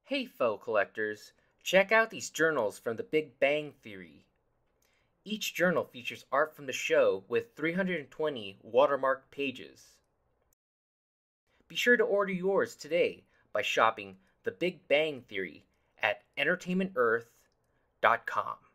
Hey, faux collectors, check out these journals from the Big Bang Theory. Each journal features art from the show with 320 watermarked pages. Be sure to order yours today by shopping The Big Bang Theory at entertainmentearth.com.